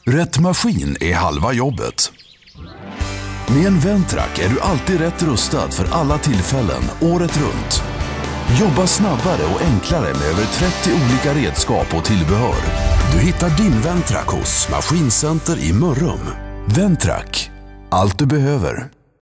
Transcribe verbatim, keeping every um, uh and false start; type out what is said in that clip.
Rätt maskin är halva jobbet. Med en Ventrac är du alltid rätt rustad för alla tillfällen, året runt. Jobba snabbare och enklare med över trettio olika redskap och tillbehör. Du hittar din Ventrac hos Maskincenter i Mörrum. Ventrac, allt du behöver.